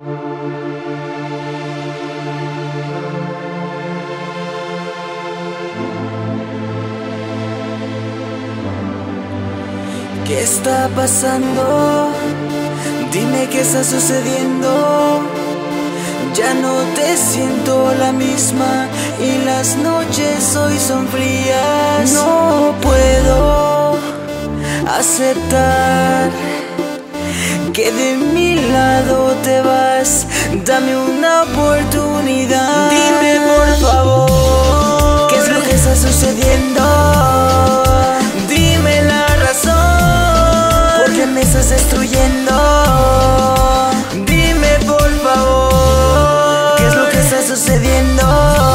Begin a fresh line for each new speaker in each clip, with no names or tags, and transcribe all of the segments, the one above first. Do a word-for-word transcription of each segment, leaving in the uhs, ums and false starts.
¿Qué está pasando? Dime qué está sucediendo. Ya no te siento la misma y las noches hoy son frías. No puedo aceptar que de mi lado te vas. Dame una oportunidad. Dime por favor, ¿qué es lo que está sucediendo? Dime la razón, ¿por qué me estás destruyendo? Dime por favor, ¿qué es lo que está sucediendo?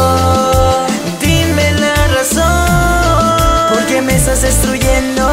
Dime la razón, ¿por qué me estás destruyendo?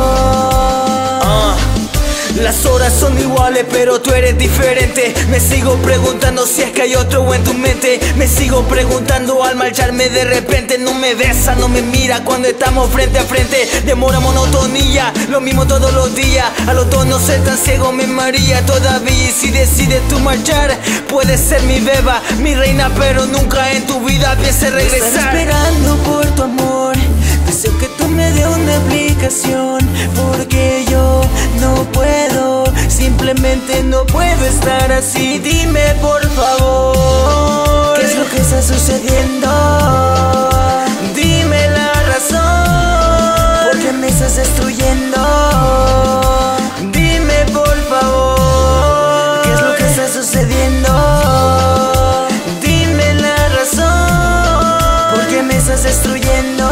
Las horas son iguales, pero tú eres diferente. Me sigo preguntando si es que hay otro en tu mente. Me sigo preguntando al marcharme de repente. No me besa, no me mira cuando estamos frente a frente. Demora monotonía, lo mismo todos los días. A los dos no ser tan ciego me maría todavía. Y si decides tú marchar, puedes ser mi beba, mi reina, pero nunca en tu vida pienses regresar. Estoy esperando por tu amor. Deseo que tú me des una explicación, porque yo no puedo, simplemente no puedo estar así. Dime por favor, ¿qué es lo que está sucediendo? Dime la razón, ¿por qué me estás destruyendo? Dime por favor, ¿qué es lo que está sucediendo? Dime la razón, ¿por qué me estás destruyendo?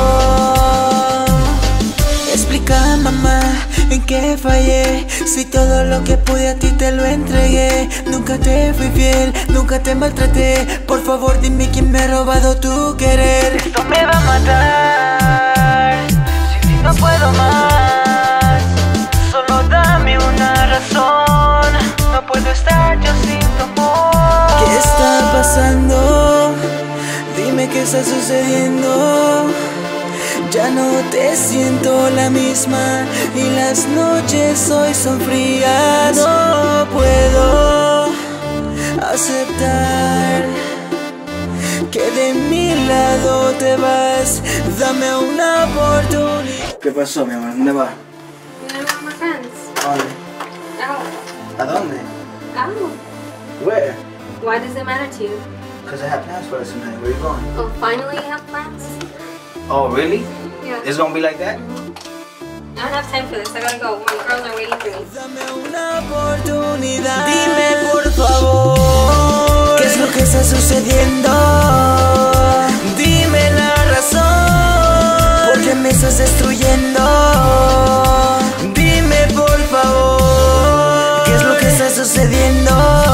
Explica, mamá, en qué fallé. Si todo lo que pude a ti te lo entregué. Nunca te fui fiel, nunca te maltraté. Por favor dime quién me ha robado tu querer. Esto me va a matar, sin ti no puedo más. Solo dame una razón, no puedo estar yo sin tu amor. ¿Qué está pasando? Dime qué está sucediendo. Ya no te siento la misma y las noches hoy son frías. No puedo aceptar que de mi lado te vas. Dame una oportunidad.
¿Qué pasó, mi amor? ¿Dónde vas?
I'm with my friends.
¿A dónde?
Out.
¿A dónde?
Out.
Where?
Why does it matter to you?
Because I have plans for us tonight. Where are you going?
Oh, finally you have plans?
Oh, really?
Yeah.
It's gonna be like that?
I don't have time for this. I gotta go. My girls are waiting for me.
Dame una oportunidad. Dime por favor, ¿qué es lo que está sucediendo? Dime la razón, ¿por qué me estás destruyendo? Dime por favor, ¿qué es lo que está sucediendo?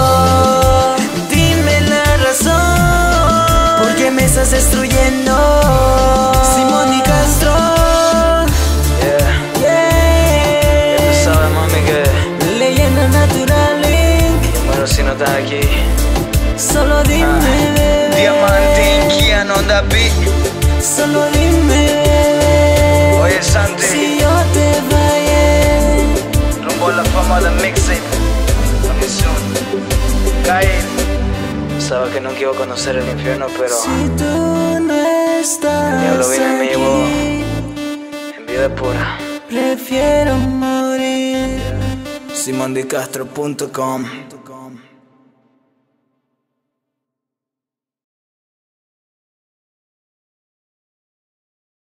Dime la razón, ¿por qué me estás destruyendo? Simón y Castro.
Yeah.
Yeah.
Ya tú sabes, mami, que...
Leyenda Natural Link.
Bueno, si no estás aquí...
Solo dime,
Ah.
bebé.
Diamante, Kian on the beat.
Solo dime, bebé.
Oye, Santi.
Si yo te fallé.
Rumbo a la fama de mixtape. Coming soon. Cae. Sabes que no quiero conocer el infierno, pero...
Si tú no estás
El diablo viene y me llevó
aquí,
en vida pura.
prefiero morir. simon de castro punto com